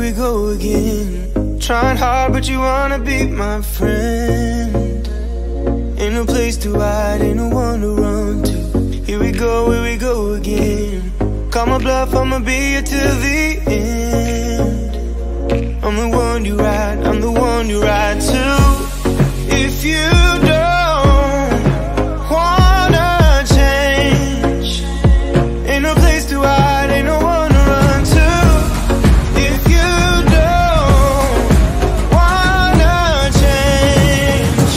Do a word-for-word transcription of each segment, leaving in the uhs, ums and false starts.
we go again. Trying hard, but you wanna be my friend. Ain't no place to hide, ain't no one to run to. Here we go, here we go again. Call my bluff, I'ma be here till the end. I'm the one you ride, I'm the one you ride to. If you don't wanna change, ain't no place to hide, ain't no one to run to. If you don't wanna change,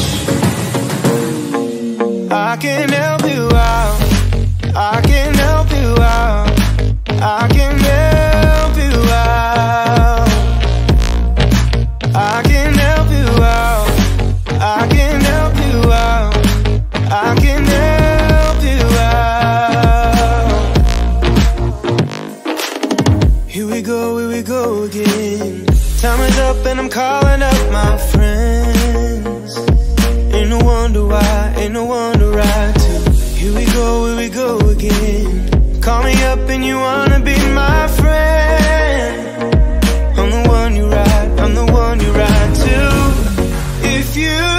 I can help you out, I can help you out, I can help you out, I can help you out, I can help you out, I can help you out. Here we go, here we go again. Time is up and I'm calling up my friends. Ain't no wonder why, ain't no one to ride to. Here we go, here we go again. Call me up and you wanna be my friend. I'm the one you ride, I'm the one you ride to. If you